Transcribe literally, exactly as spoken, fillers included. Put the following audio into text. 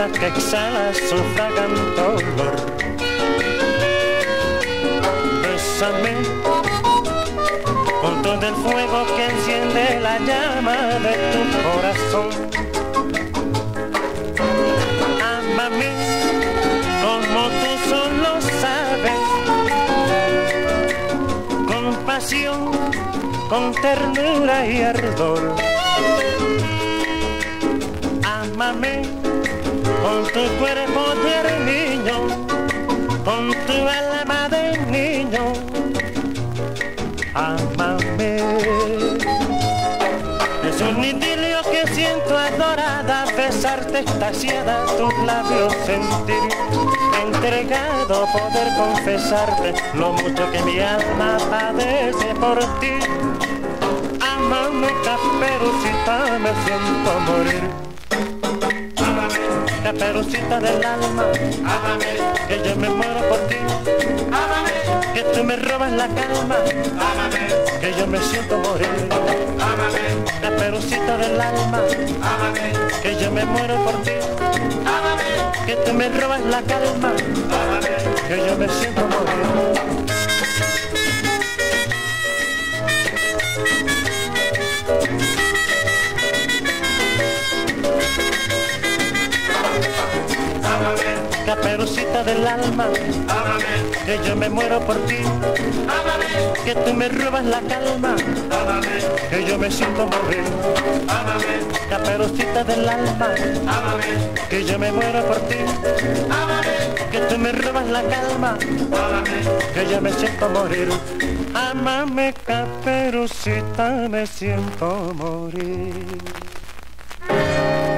rosa que exhala su fragante olor. Bésame con todo el fuego que enciende la llama de tu corazón. Ámame como tú solo sabes, con pasión, con ternura y ardor. Ámame con tu cuerpo de niño, con tu alma de niño. Ámame. Es un idilio que siento adorada, besarte extasiada, tus labios sentir, entregado poder confesarte lo mucho que mi alma padece por ti. Ámame, Caperucita, me siento morir. Caperucita del alma, ámame, que yo me muero por ti. Ámame, que tú me robas la calma. Ámame, que yo me siento morir. Ámame, Caperucita del alma, ámame, que yo me muero por ti. Ámame, que tú me robas la calma. Ámame, que yo me siento morir. Caperucita del alma, ámame, que yo me muero por ti. Ámame, que tú me robas la calma. Ámame, que yo me siento morir. Ámame, Caperucita del alma, ámame, que yo me muero por ti. Ámame, que tú me robas la calma. Ámame, que yo me siento morir. Ámame, Caperucita, me siento morir.